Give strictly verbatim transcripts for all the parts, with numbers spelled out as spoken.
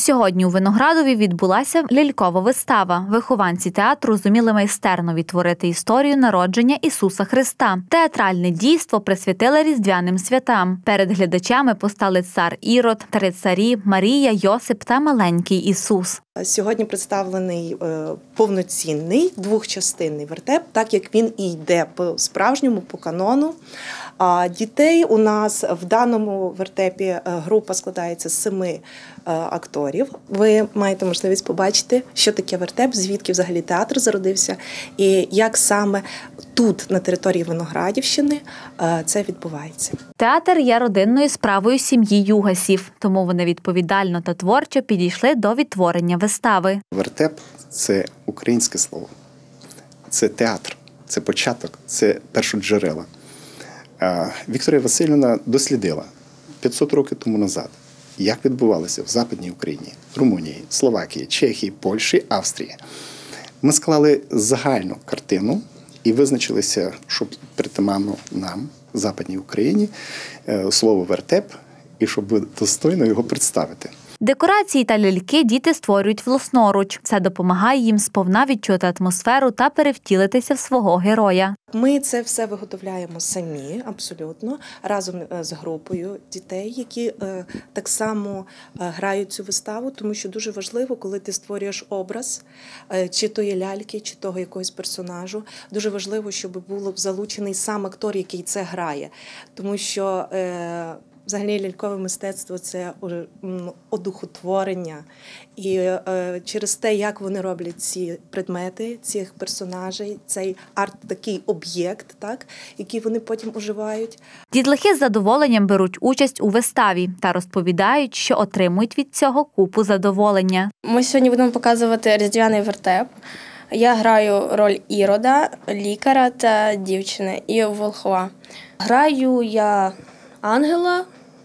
Сьогодні у Виноградові відбулася лялькова вистава. Вихованці театру зуміли майстерно відтворити історію народження Ісуса Христа. Театральне дійство присвятили різдвяним святам. Перед глядачами постали цар Ірод, три царі, Марія, Йосип та маленький Ісус. Сьогодні представлений повноцінний двохчастинний вертеп, так як він і йде по-справжньому, по канону. А дітей у нас в даному вертепі група складається з семи акторів. Ви маєте можливість побачити, що таке вертеп, звідки взагалі театр зародився і як саме тут, на території Виноградівщини, це відбувається. Театр є родинною справою сім'ї Югасів, тому вони відповідально та творчо підійшли до відтворення вистави. Вертеп – це українське слово, це театр, це початок, це першоджерела. Вікторія Васильівна дослідила п'ятсот років тому назад, як відбувалося в Западній Україні, Румунії, Словакії, Чехії, Польщі, Австрії. Ми склали загальну картину і визначилися, що притаманно нам, в Западній Україні, слово «вертеп», і щоб достойно його представити. Декорації та ляльки діти створюють власноруч. Це допомагає їм сповна відчути атмосферу та перевтілитися в свого героя. Ми це все виготовляємо самі, абсолютно, разом з групою дітей, які е, так само е, грають цю виставу, тому що дуже важливо, коли ти створюєш образ, е, чи то є ляльки, чи того якогось персонажу, дуже важливо, щоб був залучений сам актор, який це грає, тому що е, взагалі лялькове мистецтво – це одухотворення. І е, через те, як вони роблять ці предмети, цих персонажей, цей арт – такий об'єкт, так, який вони потім уживають. Дітлахи з задоволенням беруть участь у виставі та розповідають, що отримують від цього купу задоволення. Ми сьогодні будемо показувати різдвяний вертеп. Я граю роль Ірода, лікаря та дівчини і волхва. Граю я ангела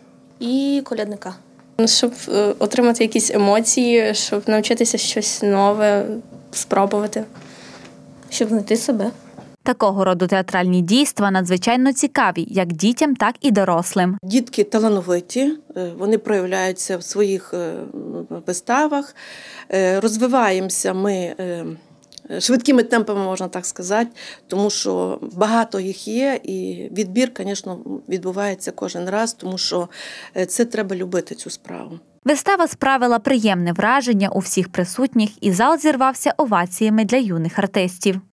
і колядника. Щоб отримати якісь емоції, щоб навчитися щось нове, спробувати, щоб знайти себе. Такого роду театральні дійства надзвичайно цікаві, як дітям, так і дорослим. Дітки талановиті, вони проявляються в своїх виставах, розвиваємося ми швидкими темпами, можна так сказати, тому що багато їх є, і відбір, звісно, відбувається кожен раз, тому що це треба любити, цю справу. Вистава справила приємне враження у всіх присутніх, і зал зірвався оваціями для юних артистів.